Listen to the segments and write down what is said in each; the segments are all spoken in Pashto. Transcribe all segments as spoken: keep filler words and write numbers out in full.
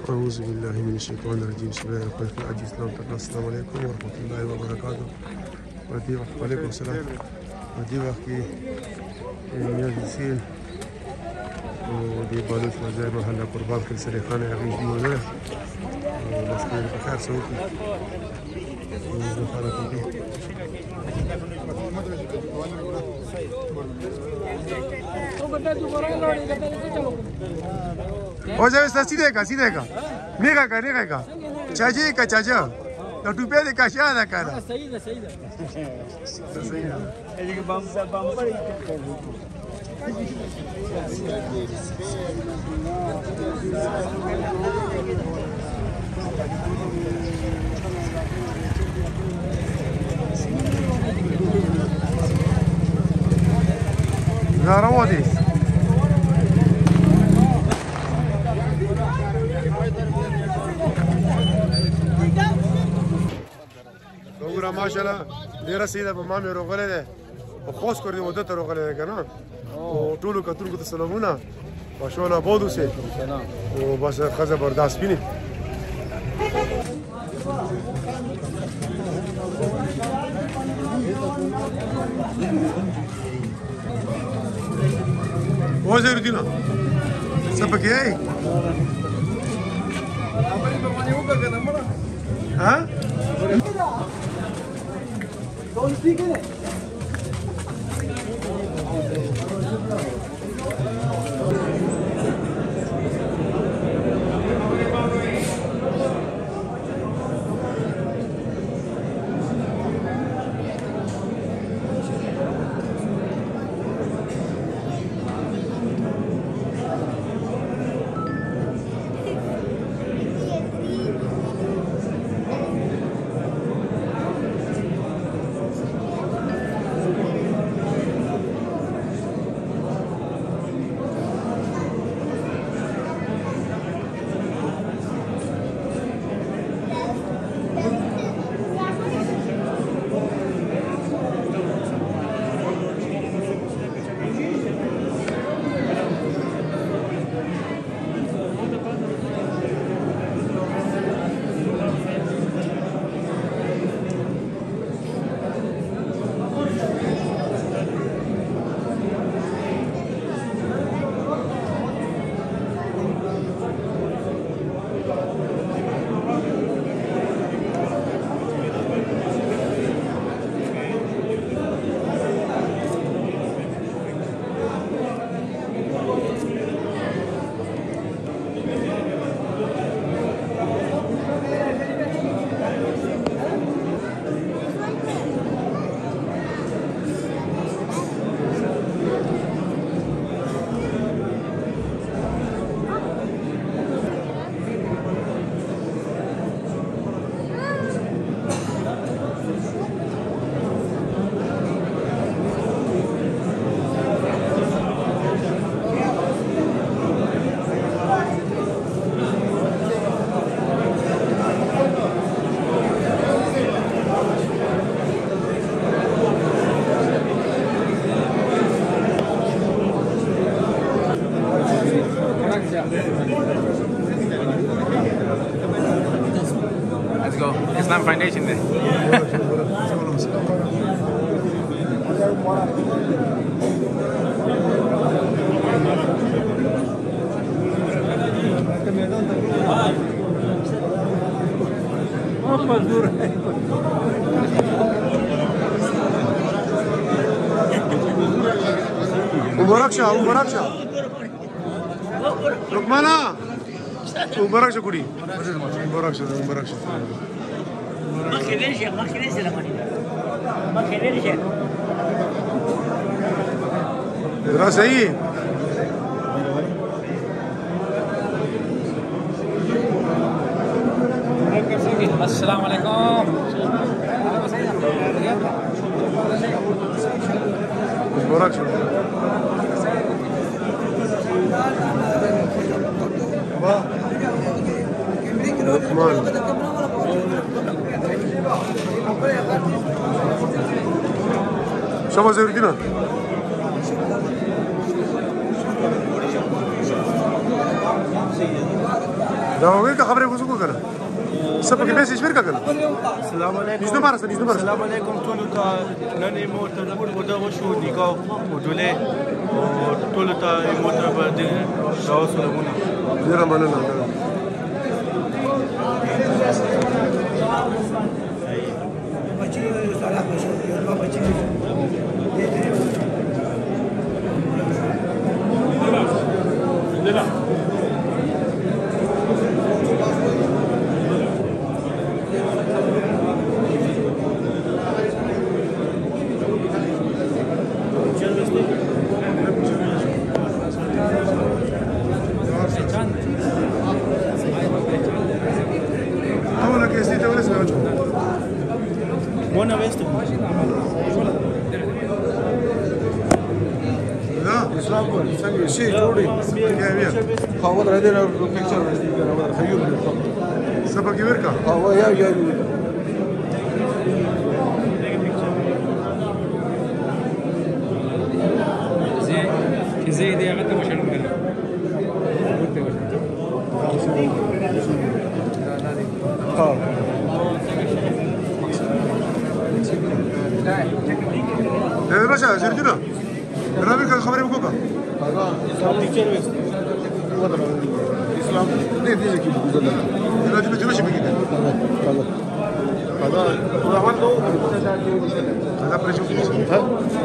أعوذ بالله من الشيطان الرجيم. بسم الله الرحمن الرحيم. السلام عليكم ورحمة الله وبركاته. ودي وقت وعليكم السلام. ودي وقت يجلسين ودي بالوش وزي ما هلا قربان كل سريخانة يغيب موزة بس كده بخير سوكي وزفارة كده हो जाए सीधे का सीधे का निगा का निगा का चाची का चाचा लट्टू पे का शायद का सही है सही है सही है ये के बम बम पर Народи. وګوره ماشاءالله ډیره سیده په ما مې روغلې ده او خوښ کړی و دته روغلې ده کنه او ټولو کتونکو ته سلامونه ماشاءالله بودو سه او بس خزه برداشت بینی وزير دينا سبك ايه ها Let's go. Islam Foundation there. مبارك شاه مبارك شاه لقمانا مبارك شاه كوري مبارك شاه مبارك شاه ما خليش ما خليش ما خليش دراسة ايه السلام عليكم. مبارك شاه لقمان شو زي الدين دا وګورئ که خبرې وکړو کنه څه پکې پیسې شمېر کا کنه السلام علیکم نږدې مارسته نږدې مارسته السلام علیکم ټولو ته نن یې مور ته موده وشو نکاح وډولې او ټولو ته یې مور ته به دعا سلامونه ډېره مننه Buona veste. لا اسلام کو څنګه شي جوړي خاور راځي نو پکچر ورسې کنه ور خيوب سبا کې ورکا او یا یا زي زي دي هغه ته مشرم کړه ها ايه باشا زرجنا رابي كان خبري بكوكا اسلام ټیچر وست اسلام دې دې کې ګذر لا دې چې ماشي بګیته هذا هذا عنده هذا بريشو ها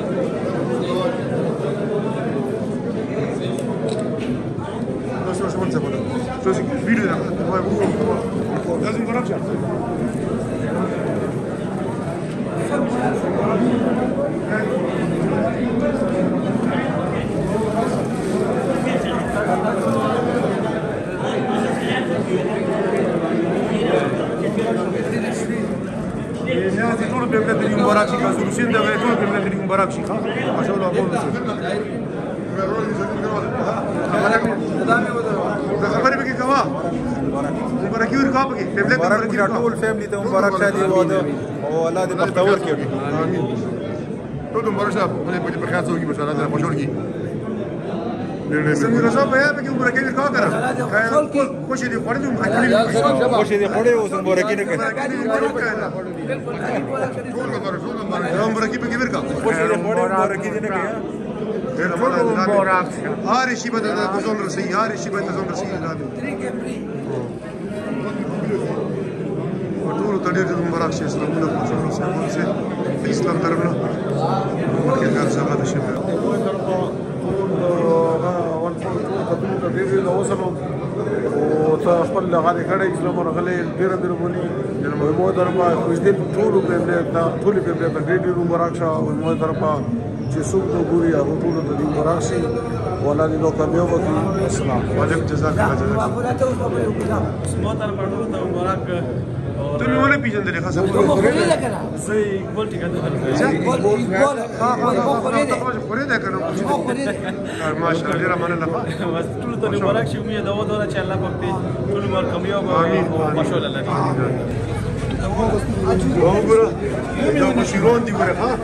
شو شو منزل شو فيديو ده لازم نرجع نازل طول بيبلاد اليوم وراك شي كاسو سين ده طول بيبلاد اليوم وراك شي ما شاء الله بون ده خبري بك كوا مبارك يور کا بك بيبلاد مبارك ټول فیملی ته مبارک شادي واده او الله دې بختور کړي امين ټول مبارک شه په په خاصو کې ماشاء الله دې خوشور کی سمي رضا بیا به مبارک يور کا کرا خوش دې خوړې دې مخکې خوش دې خوړې اوس مبارک نه کړي ټول مبارک ټول مبارک مبارک به ور کا خوش دې خوړې مبارک دې نه کړي مبارک هر شي به د زول رسي هر شي به د زول رسي ټول ته ډېر مبارک شه اسلامونه په څو سره سره اسلام طرفنا مخکې کار څنګه د شي او ته خپل لغړې کړې اسلام راغلې ډېر ډېر بولي مو درپا کوم دې ټول په دې ټول په دې ډېر ډېر مبارک شه او مو درپا چې څوک د ګوري هغه ټول ته دې مبارک شي ولا دې نو کامیاب وکړي السلام وعلیکم جزاک الله جزاک مو درپا ټول ته مبارک ته مې ونه پیژندلې خاصه زه ګول ټیکټ درکړم ها ها ها خوري ده کنه ماشاء الله ډیره مننه بس ټول ته مبارک شي امید دا ودا چې الله پاک دې ټول مر کامیاب او ماشاء الله وګوره دا مشیرون دي ګوره ها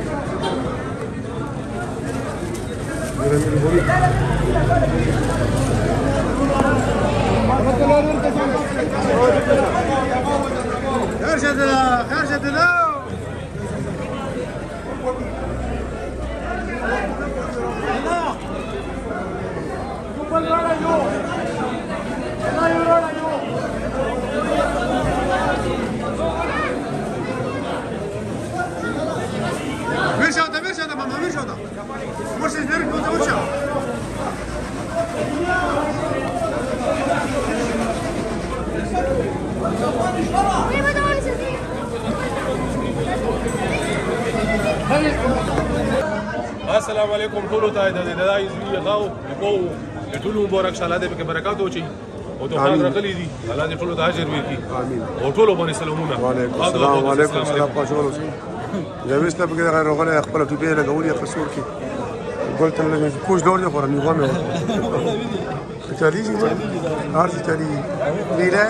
خرجت له خرجت له Wysiada, wysiada, mama, wysiada. Musisz zbierać do ucia. السلام علیکم ټولو ته د دې دای زوی غاو کو ټولو مبارک شه الله دې په برکات وچی او ته خان راغلي دي الله دې ټولو ته اجر ورکړي امين او ټولو باندې سلامونه وعلیکم السلام علیکم سلام پښول جويس ته بګره راغله خپل ټوپې لګولې خسور کې قلت له کوش دور دی خورني غومه چالي شي ارتي چالي ویلا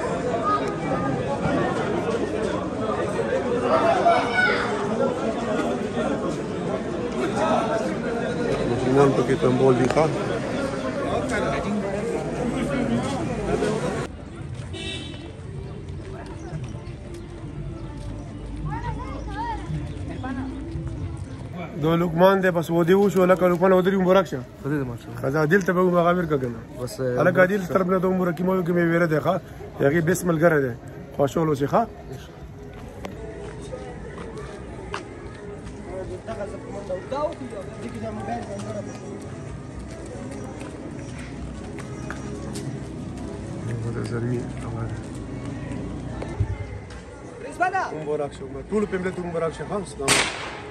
نن پکې تمبول دي ښا دو لقمان دی بس ودی وشو لکه لقمان ودری مبارک شه خدای دې ماشاءالله خزا دل ته به مغامر کګنه بس الګا دل طرف نه دوه مرکی مو کې مې ویره ده ښا یغي بسم الله ګره ده خوشاله شي ښا زرمي مبارک شو ټول په ملت مبارک شه خاص